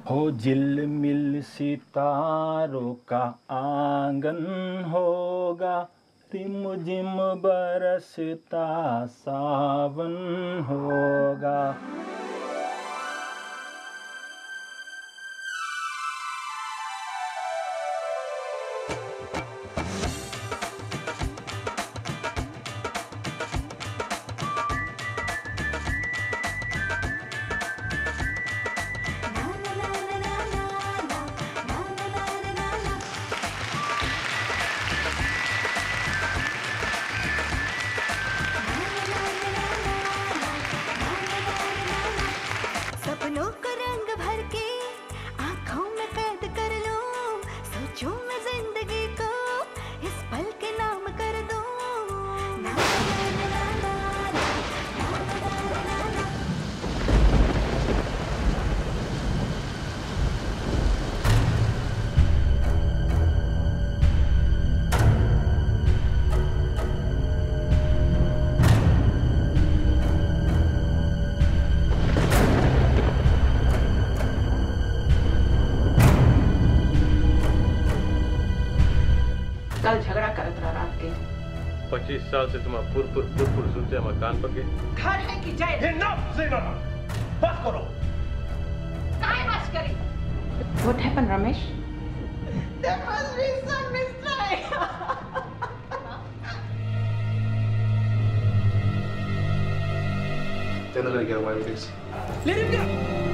हो झिलमिल सितारों का आंगन होगा, रिमझिम बरसता सावन होगा। सपनों को रंग भर के आंखों में कैद कर लो, सोचो मैं जिंदगी को इस पल के नाम कर दूं। कल झगड़ा करत रहा रात के। 25 साल से तुम पुर सुनते हम कान पके। घर है कि जाए? बस करो। काहे बस करी? What happened, Ramesh? There must be some mistake. Then let me get away with this. Let him go.